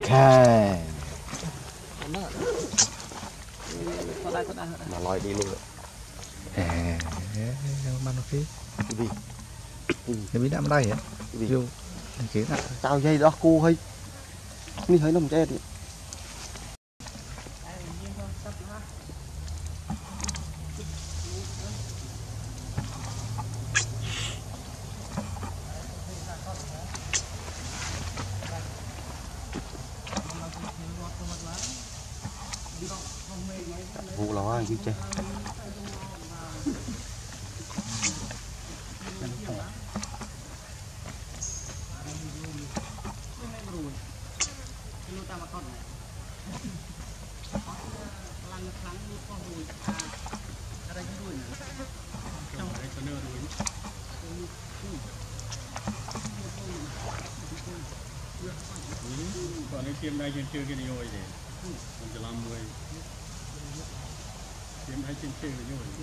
Khai mà lòi đi luôn Mang nó phí đi Để biết đám đây hả Vô Kiểu nè tao dây đó cô hay đi thấy nằm che đi vụ là ai chứ chơi còn cái kiếm đây trên chơi cái nhồi để mìnhจะlàm mười kiếm đây trên chơi cái nhồi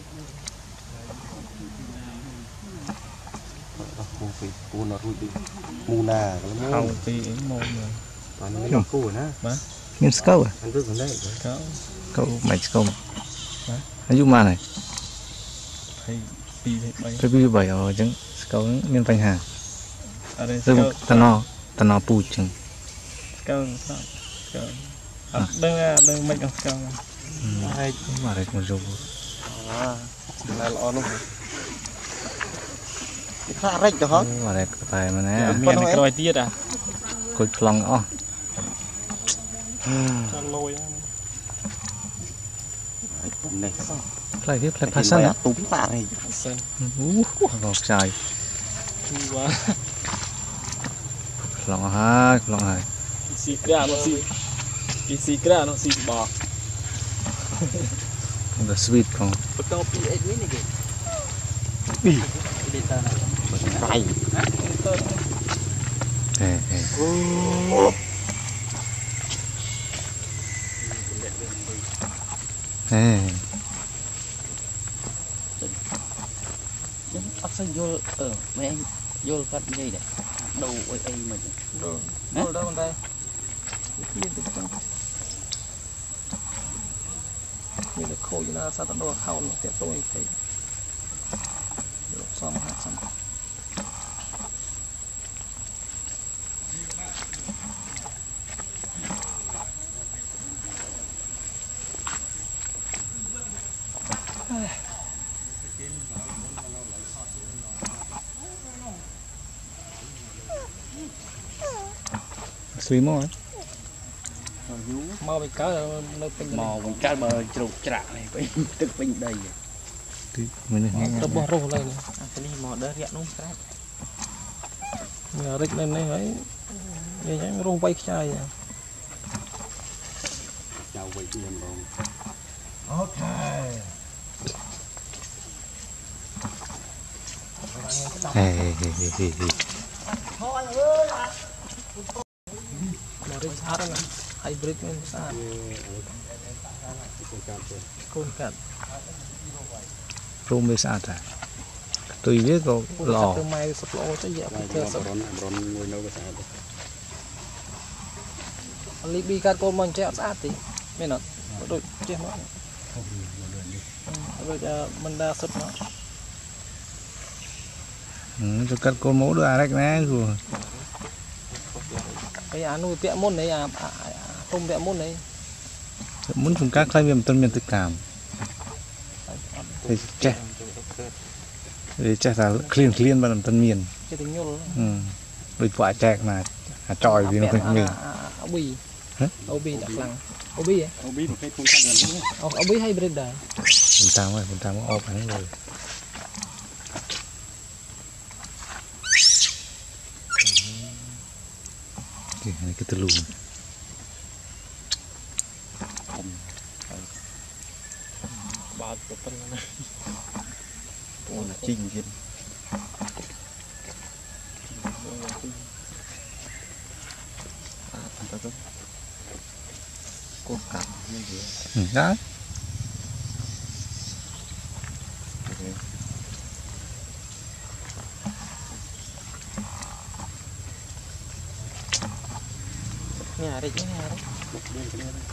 cô nó rụi đi mù nà cái Không thì môn rồi toàn nó cô nữa Nhưng scope à anh cứ còn đấy Câu mày scope Anh giúp mà này hay pi hay Cái pi bảy ở chứng Scope miền Pành Hà bay Tà nò pù chừng cao đừng make ông cao hay Mà đây còn dùng là lọ luôn khá rách được hết Mà đây có tài mà nè miền này coi tiết à Côi lòng ó lôi này Play tiếp play pass á túm tạ này sơn Ngọt trời quá Lòng ha Lòng này xì ra nó xì ra nó xì bò The sweet con betul pi ini ni ke đi data bay ấp sang vô mấy anh vô phát dây này đầu ấy mà đâu đâu đâyนี่เลยโคยนะซาตโดเข้าเตะตัวอีกทีซ้อมหักซ้อม Suy mò mau bị cá nóเป็น mò còn cá bờ trục trạ này với tức bên đây Mình nghe របស់រស់ឡើយ cái này mò đỡ rẹn đúng cái មានរិចនៅនេះហើយនិយាយរស់វៃខ្ចាយ chào vậy thì em rồi Ok មករិចស្អាតណា hybrid មានស្អាតកូនកាត់ Rôm với xa ta Tùy biết có lò ទៅម៉ែសប្លោទៅយកពីធ្វើសប្ rón ngồi nấu cái sao លីប៊ីកាត់កូនមកចេះអត់ស្អាតទេមែនអត់ដូចចេះមកដូចមិនដាសុតមក Cho cắt cô mẫu đưa Alex nè rồi ហើយអានោះពាក់មុននេះអាទុំពាក់មុននេះ Muốn chúng các khai viêm tân miền tự cảm Thì chết Thì chết là clean vào tân miền ចេះតែញុល Đôi quả chạc mà tròi vì nó không mình អូប៊ីអូប៊ីដាក់ខ្លាំងអូប៊ីហ៎ ông biết một cái con cá đường luôn អូប៊ី hybrid ដែរ Mình tam có ốp hắn rồi Kìa này cái tư lùn បាទប៉ុណ្ណា con là chinh trên con cặp như vậy Đó đấy chứ ha một đêm cái này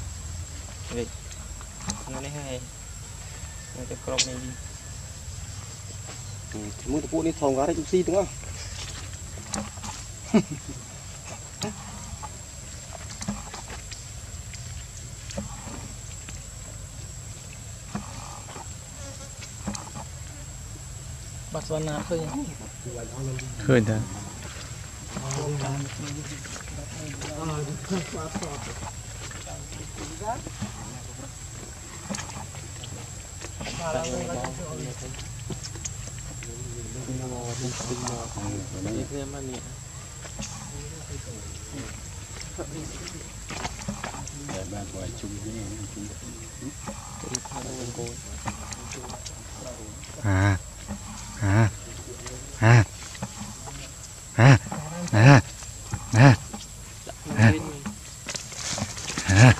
ngày này hay ngày cho crom này đi muốn tập đi thòng cá đấy chút xí đúng không bắt con nào khơi khơi đã để bạn gọi chung cái này chung à à à à à à à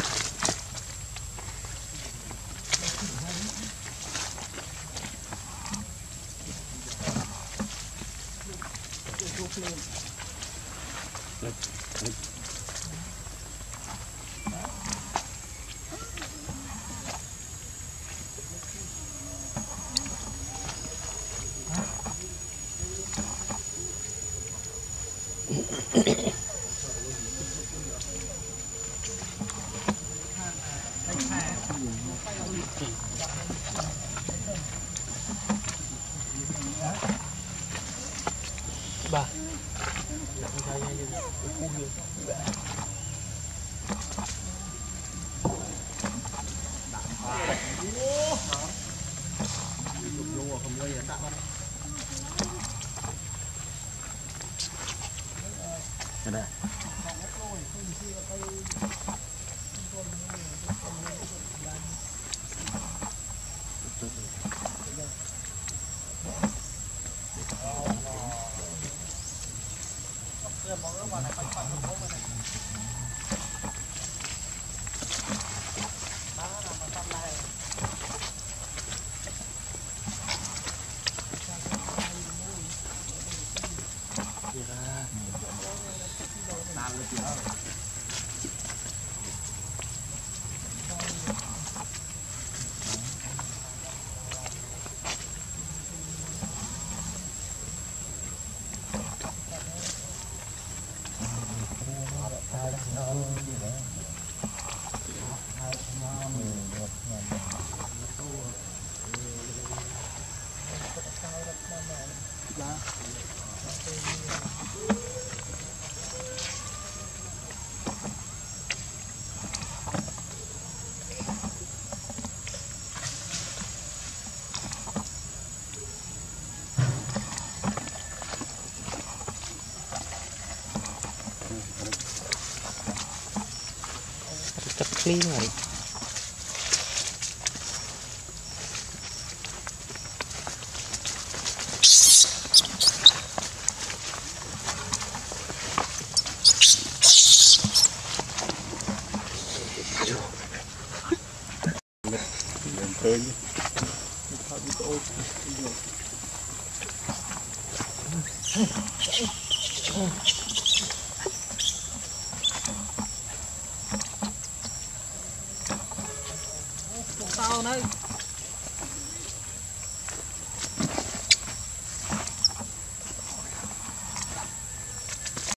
bà chặt clean rồi khơi tao đấy